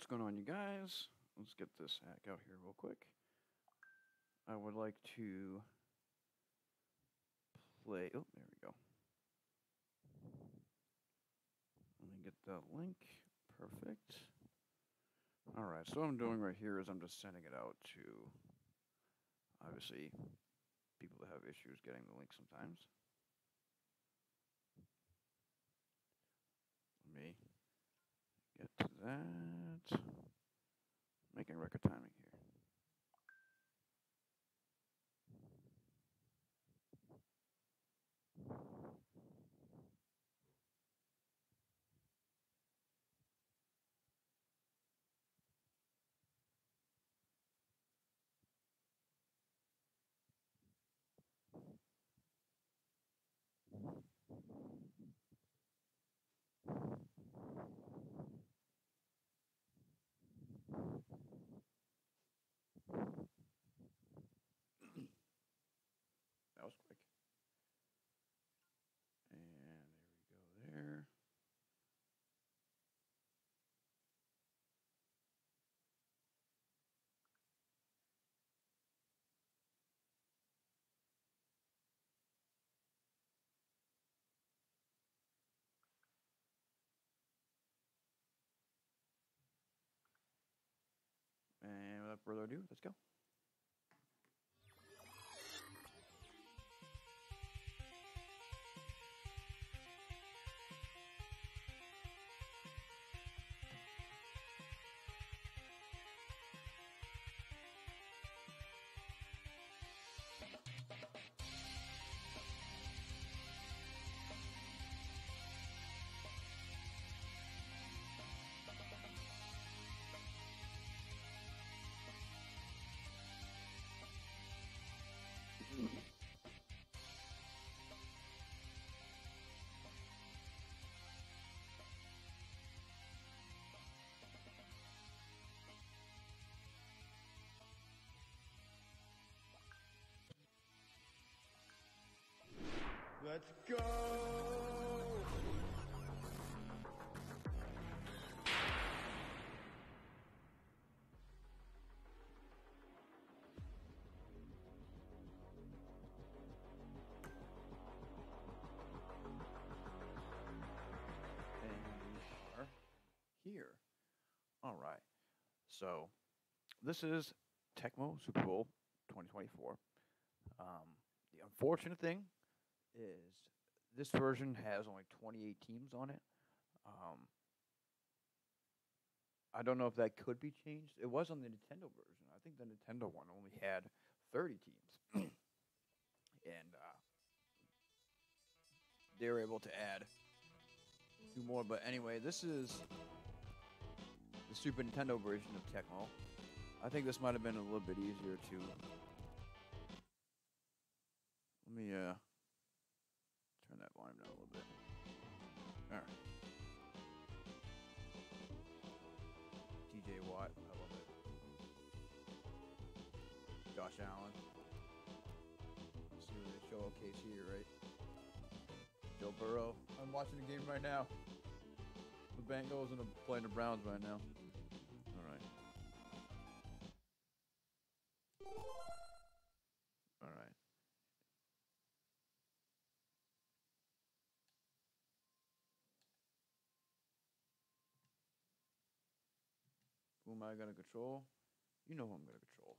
What's going on, you guys? Let's get this hack out here real quick. I would like to play. Oh, there we go. Let me get that link. Perfect. Alright, so what I'm doing right here is I'm just sending it out to, obviously, people that have issues getting the link sometimes. Let me get to that. Making record timing here. That was quick. And there we go there. And without further ado, let's go. Let's go! And we are here. All right. So, this is Tecmo Super Bowl 2024. The unfortunate thing is this version has only 28 teams on it. I don't know if that could be changed. It was on the Nintendo version. I think the Nintendo one only had 30 teams. And they were able to add two more. But anyway, this is the Super Nintendo version of Tecmo. I think this might have been a little bit easier to. Let me turn that volume down a little bit. All right. TJ Watt, I love it. Josh Allen. Let's see what they showcase here, right? Joe Burrow. I'm watching the game right now. The Bengals and playing the Browns right now. All right. All right. Who am I going to control? You know who I'm going to control.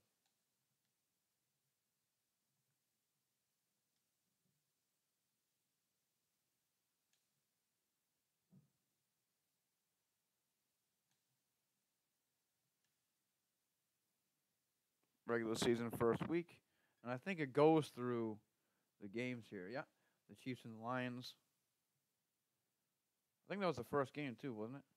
Regular season first week. And I think it goes through the games here. Yeah. The Chiefs and the Lions. I think that was the first game too, wasn't it?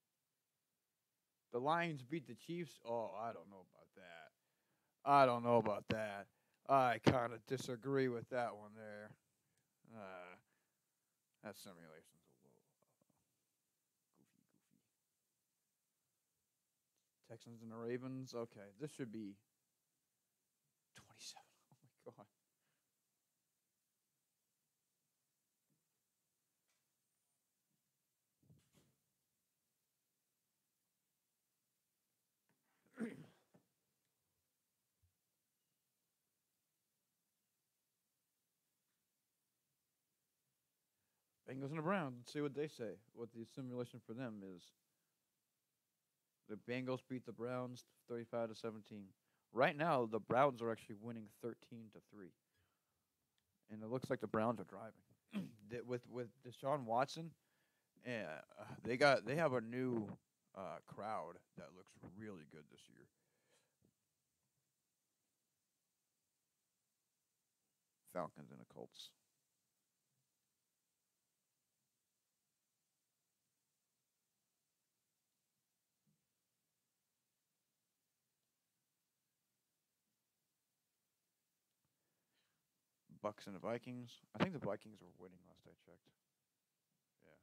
The Lions beat the Chiefs. Oh, I don't know about that. I don't know about that. I kind of disagree with that one there. That simulation's a little goofy. Texans and the Ravens. Okay, this should be 27. Oh my god. Bengals and the Browns. Let's see what they say. What the simulation for them is. The Bengals beat the Browns 35-17. Right now, the Browns are actually winning 13-3, and it looks like the Browns are driving. With Deshaun Watson, they have a new crowd that looks really good this year. Falcons and the Colts. Bucks and the Vikings. I think the Vikings were winning last I checked. Yeah.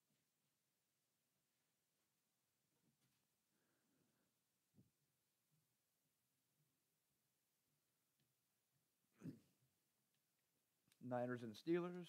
Niners and Steelers.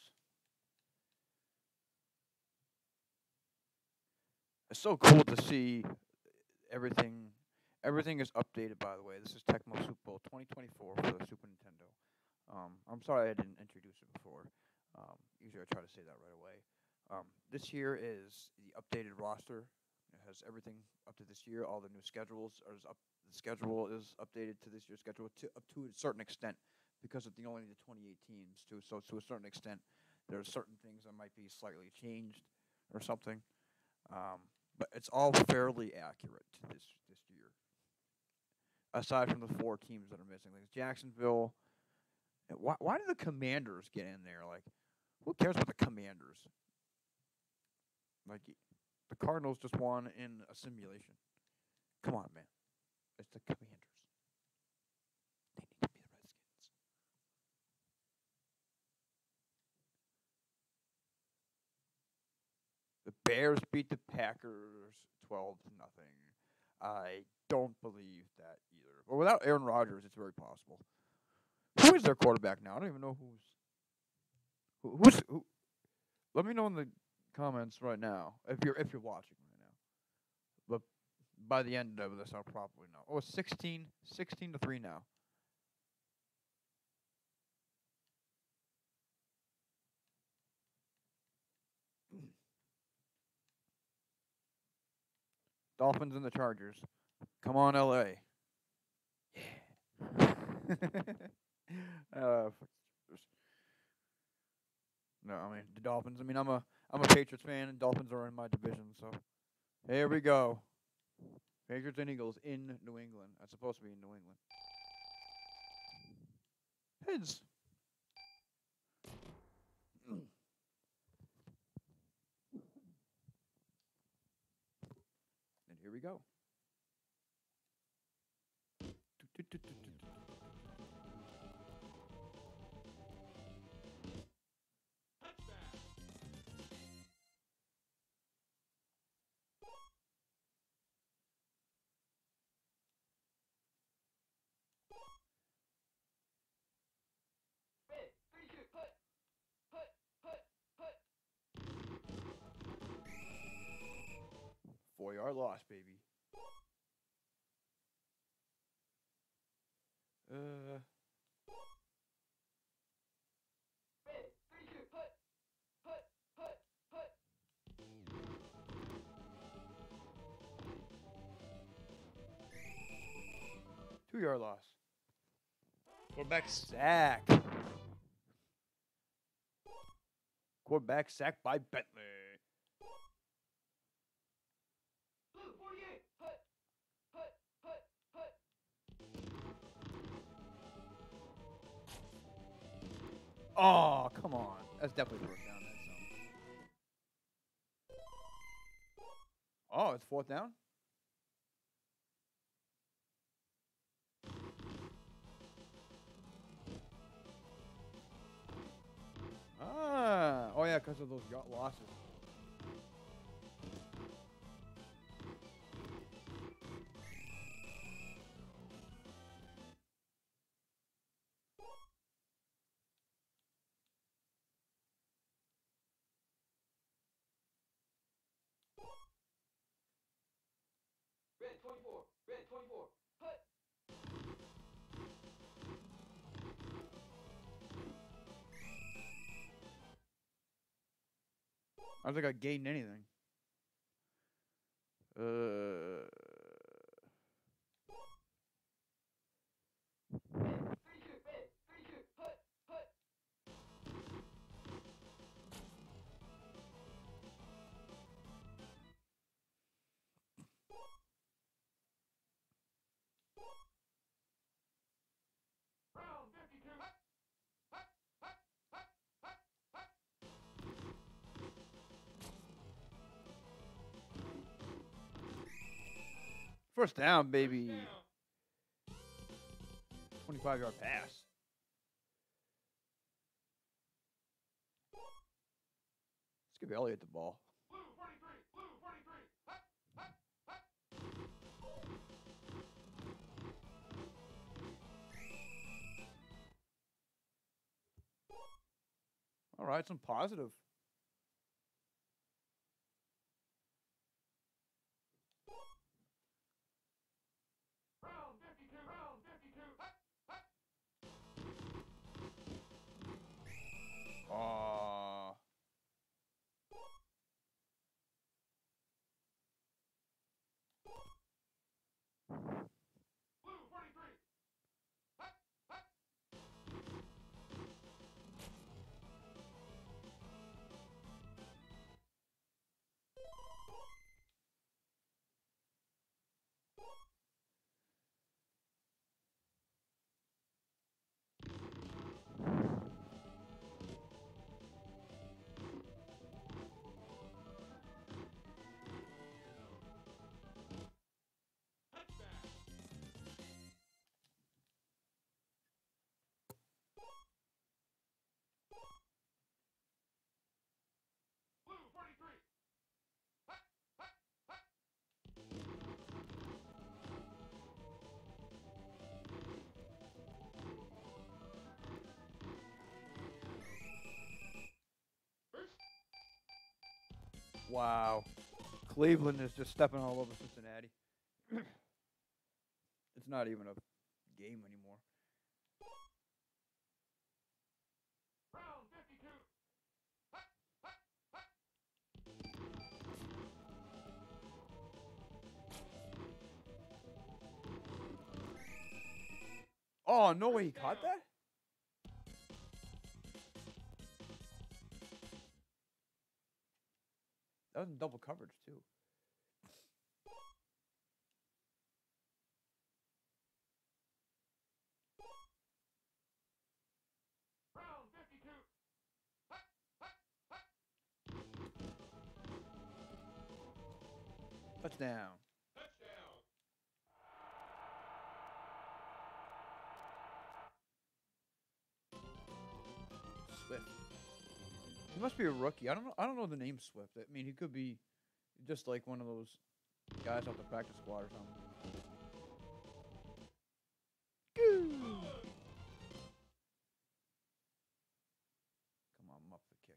It's so cool to see everything. Everything is updated. By the way, this is Tecmo Super Bowl 2024 for the Super Nintendo. I'm sorry I didn't introduce it before. Usually I try to say that right away. This year is the updated roster. It has everything up to this year. All the new schedules are up. The schedule is updated to this year's schedule up to a certain extent because of the only the 28 teams too. So to a certain extent, there are certain things that might be slightly changed or something. But it's all fairly accurate this year. Aside from the four teams that are missing, like Jacksonville. Why do the Commanders get in there? Like, who cares about the Commanders? Like, the Cardinals just won in a simulation. Come on, man. It's the Commanders. They need to be the Redskins. The Bears beat the Packers 12-0. I don't believe that either. But without Aaron Rodgers, it's very possible. Who is their quarterback now? I don't even know who. Let me know in the comments right now if you're watching right now. But by the end of this, I'll probably know. Oh, it's 16-3 now. Dolphins and the Chargers. Come on, LA. Yeah. uh, no, I mean the Dolphins. I mean I'm a Patriots fan, and Dolphins are in my division. So here we go. Patriots and Eagles in New England. That's supposed to be in New England. Heads. And here we go. Red, 32, put, put, put, put. 4-yard loss, baby. Red, 32, put, put, put, put. 2-yard loss. Quarterback sack. Quarterback sack by Bentley. Blue, 48, put, put, put, put. Oh, come on. That's definitely fourth down. Oh, it's fourth down? Oh yeah, because of those losses. Red, 24, red, 24, put. I don't think I gained anything. Uh, first down, baby. 25-yard pass. Let's give Elliott the ball. All right, some positive. Aw. Wow. Cleveland is just stepping all over Cincinnati. It's not even a game anymore. Oh, no way he caught that? That was in double coverage, too. Touchdown. Swift. He must be a rookie. I don't know. I don't know the name Swift. I mean, he could be just like one of those guys off the practice squad or something. Goo! Come on, muff the kick.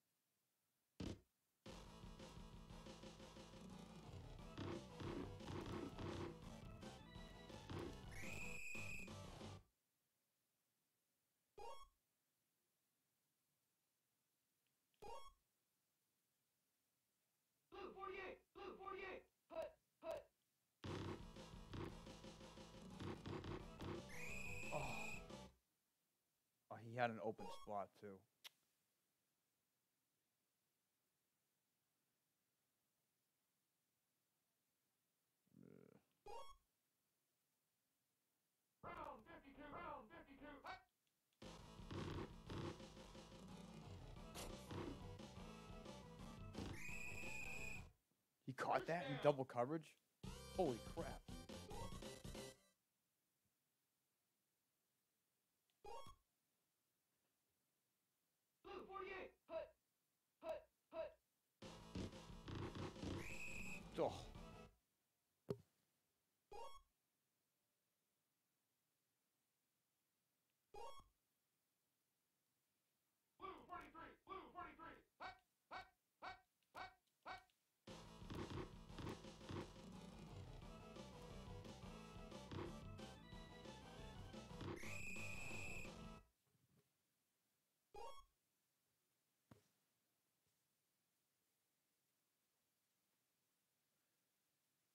Oh. Oh, he had an open spot too. He caught that in double coverage? Holy crap. Oh.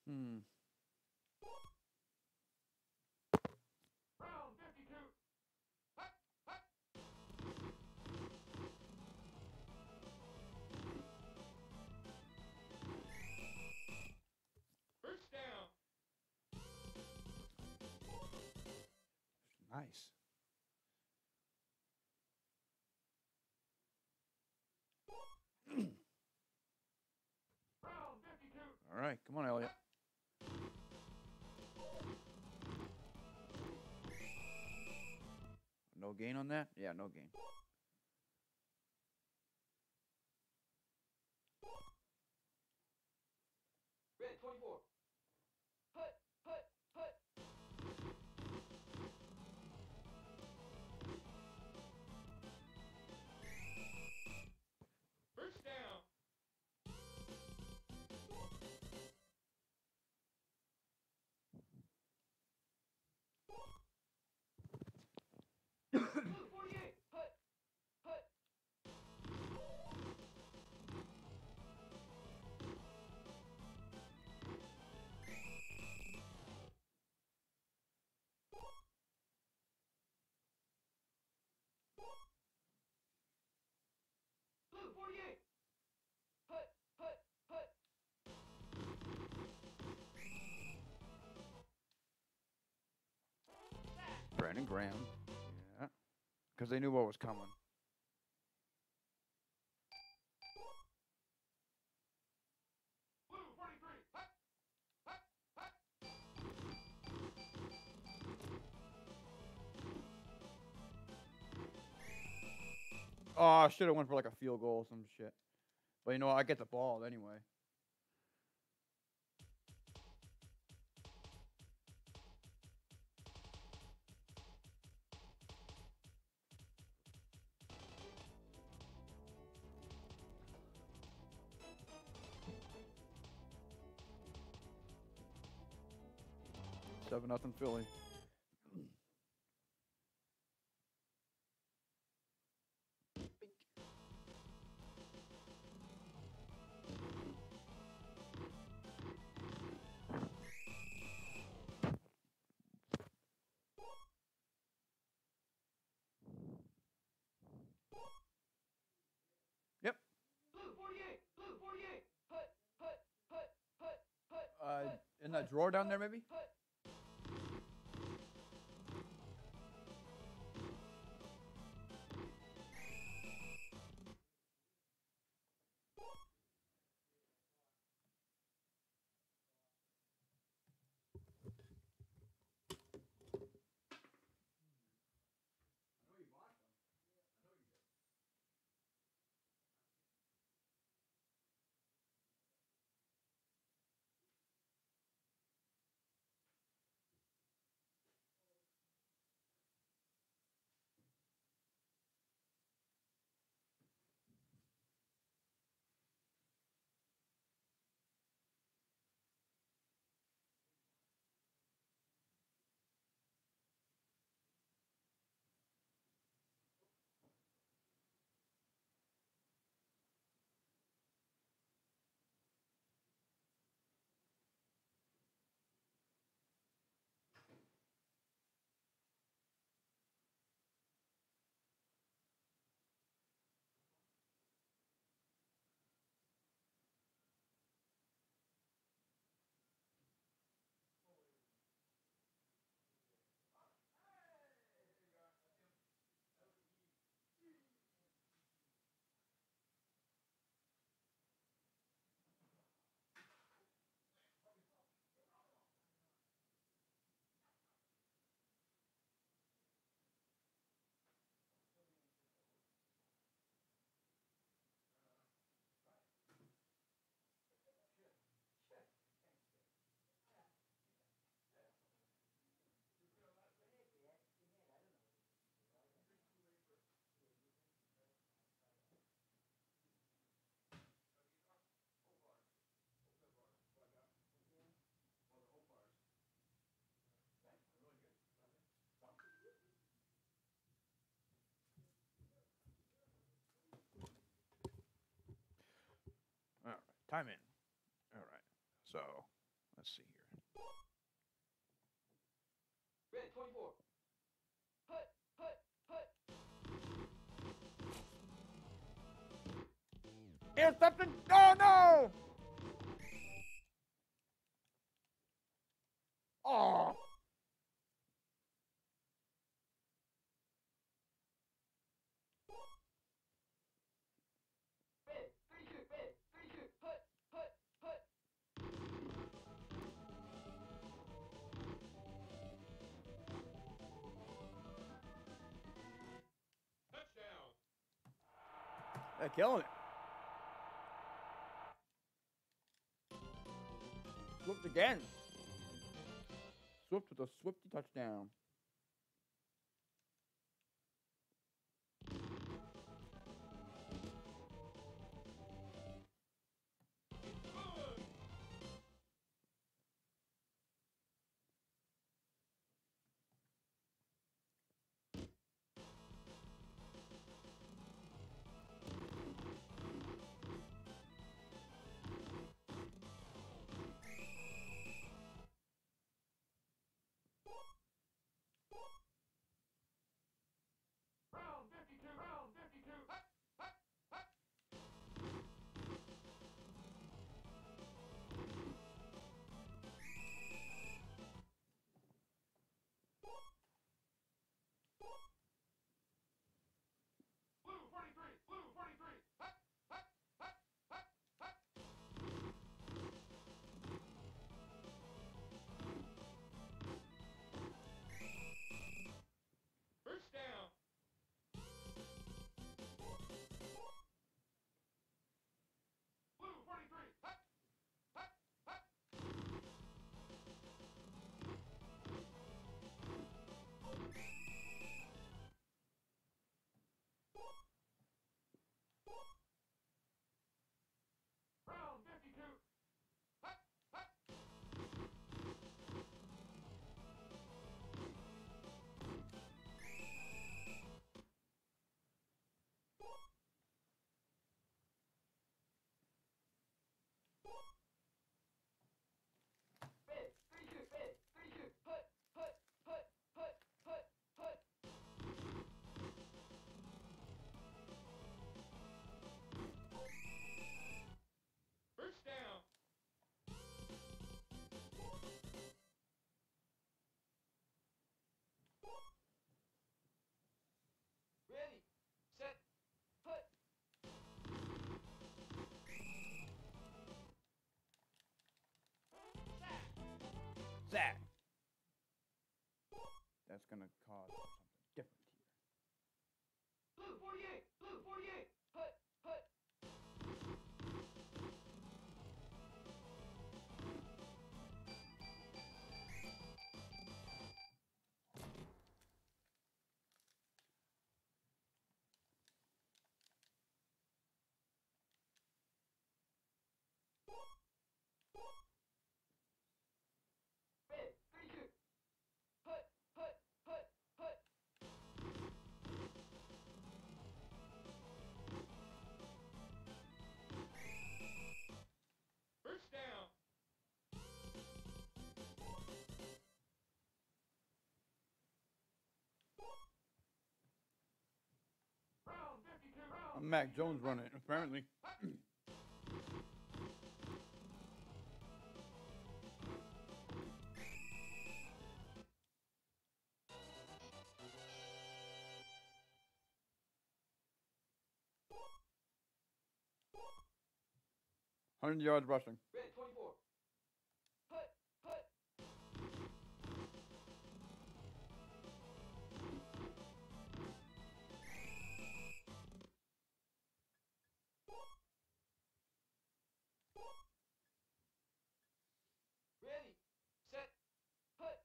Hmm. Round 52. Hut, hut. First down. Nice. Round 52. All right, come on, Elliot. No gain on that? Yeah, no gain. Red 24. Hut, hut, hut. First down. Blue 48. Hut, hut. Blue 48. Hut, hut, hut. Brandon Graham. Yeah. Because they knew what was coming. Blue 43. Hut, hut, hut. Oh, I should have went for like a field goal or some shit. But you know what? I get the ball anyway. Seven nothing Philly. Yep. Blue 48. Blue 48. Hut, hut, hut, hut, hut. hut, In that hut, drawer down hut, there, maybe. hut. All right. Time in. All right. So let's see here. Red 24. Hut, hut, hut. Interception! Oh no! Oh! Red 32. Red 32. Hut, hut, hut. Touchdown. They're killing it. Swift again. Swift with a swifty touchdown. Round 52. Round 52. Hut, hut, hut. Blue 43. Blue 43. Hut, hut, hut, hut, hut. First down. Blue 43. Hut, hut, hut. Round 52. Hut, hut. Red 32. Red 32. Hut, hut, hut, hut, hut, hut. First down. Ready, set, hut. Zach. That's gonna cause something different here. Blue 48. Blue 48. Hut, hut. Red 32. Hut, hut, hut, hut. First down. Round 52. Round Mac 52. Jones running it, apparently. Hut. Hundred yards rushing. Red 24. Hut, hut. Ready, set, hut.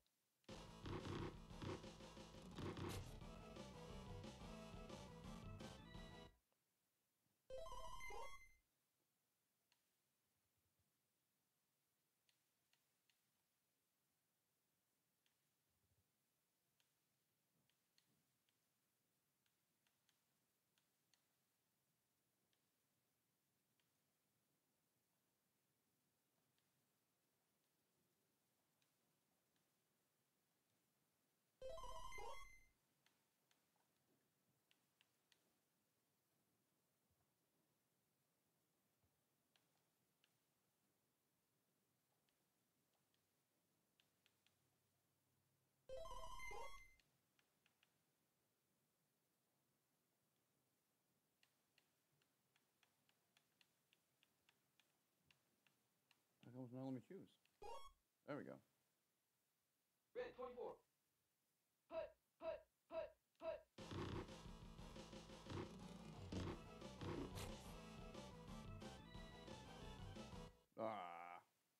Oh, now let me choose. There we go. Red 24. Hut, hut, hut, hut. Ah.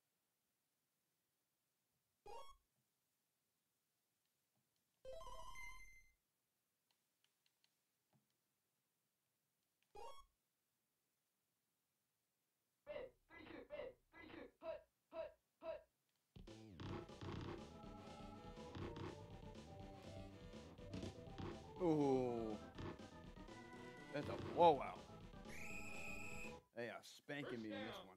Red 32. Red 32. Hut, hut, hut. Ooh. That's a blowout. They are spanking me in this one.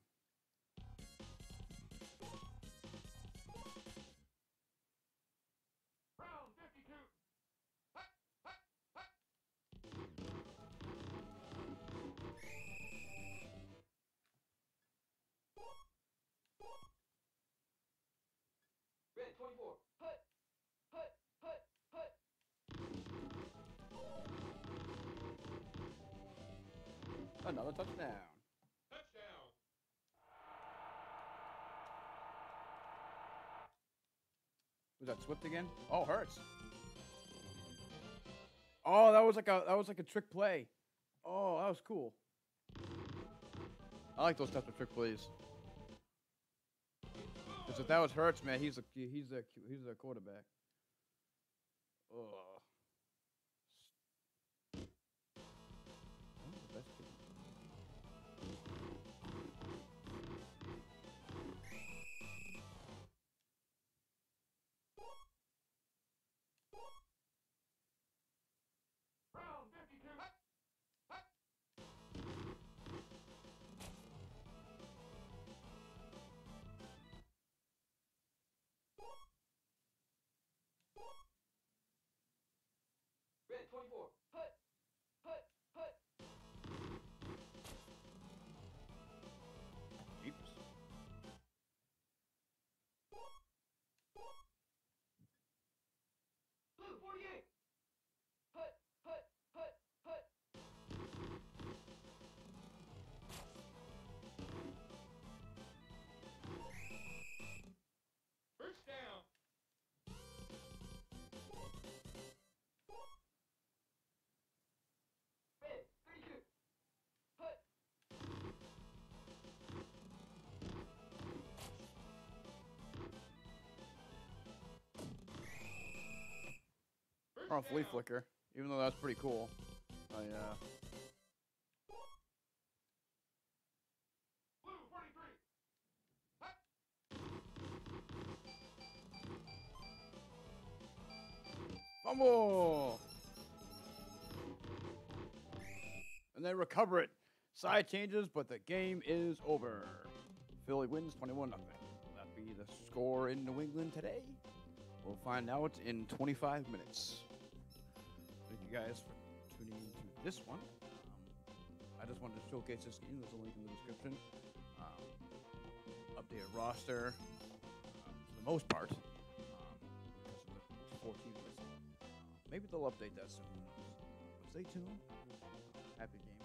Round 52. Hut, hut, hut. Red 24. Hut, hut, hut, hut. Another touchdown. Touchdown. Was that Swift again? Oh, Hurts. Oh, that was like a trick play. Oh, that was cool. I like those types of trick plays. Because if that was Hurts, man, he's a quarterback. Oh. The best kid. Round 52. Hut, hut. Red 24. Hut, hut, hut. Jeepers. Blue 48. Hut, hut, hut, hut. First down. Red 32. Hut. First Oh, flea down. flicker. Even though that's pretty cool. Blue 43. Hut. Fumble! And they recover it. Side changes, but the game is over. Philly wins 21-0. Will that be the score in New England today? We'll find out in 25 minutes. Thank you guys for tuning into this one. I just wanted to showcase this game. There's a link in the description. Updated roster for the most part. Because of the 14 missing. Maybe they'll update that soon. But stay tuned. Happy game.